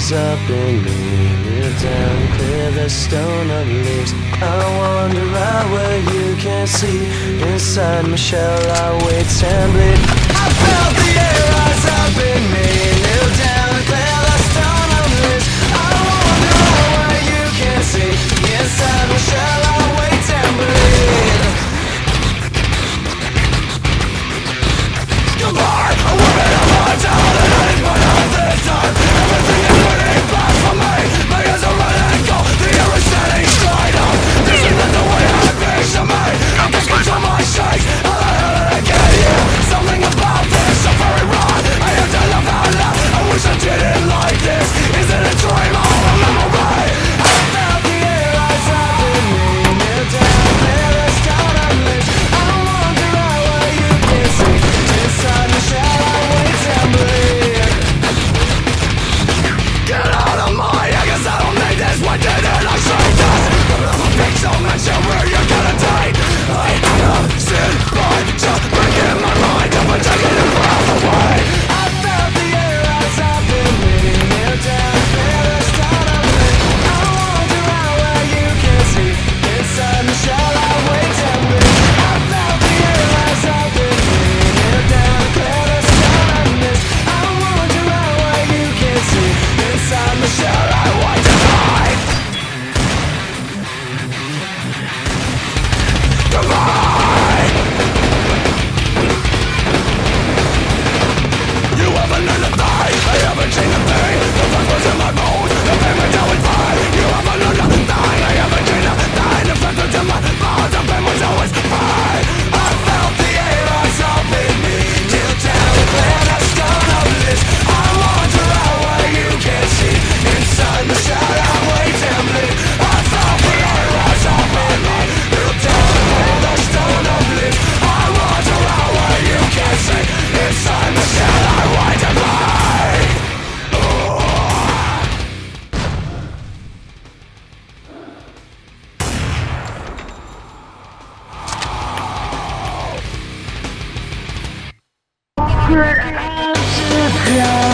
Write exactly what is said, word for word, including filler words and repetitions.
rise up in me, kneel down, clear the stone of leaves. I wander out where you can't see. Inside my shell I wait and bleed. I felt the air rise up in me, kneel down, clear the stone of leaves. I wander out where you can't see. Inside my shell I wait and bleed. Goodbye, I work it up my town and I need my heart this time. Everything is waiting back for me. My ears are running cold, the air is standing straight up. This isn't the way I picture me. I'm just to my shakes. How the hell did I get here? Something about this so very wrong. I have to love out loud. I wish I didn't like this. Is it a dream or a memory? I felt the air rise up in me, kneel down, clear the stone of leaves. I wander out where you can see. Inside the shell I wait and bleed. Get out of my head, 'cause I don't need this. Why didn't I say this? I'm a pixel mention where you're gonna die. I have seen by just breaking my mind up and taking your breath away. I felt the air rise up in me, kneel down, clear the stone of leaves. I wander out where you can see. Inside the shell I wait and bleed. I felt the air rise up in me, kneel down, clear the stone of leaves. I wander out where you can see. Inside the shell I wait and bleed. Goodbye. You haven't learned a thing. I haven't seen a thing. The fact was in my bones. The pain went down with fire. You haven't learned a thing. I haven't seen a thing. The fact was in my bones. The pain was always fire. I felt the air rise up in me. Till down, clear the stone of leaves. I wander out where you can see. Inside the shadow, wait and bleed. I felt the air rise up in me. Till down, clear the stone of leaves. I wander out where you can see. Inside the shadow, wait and bleed. Your eyes are closed.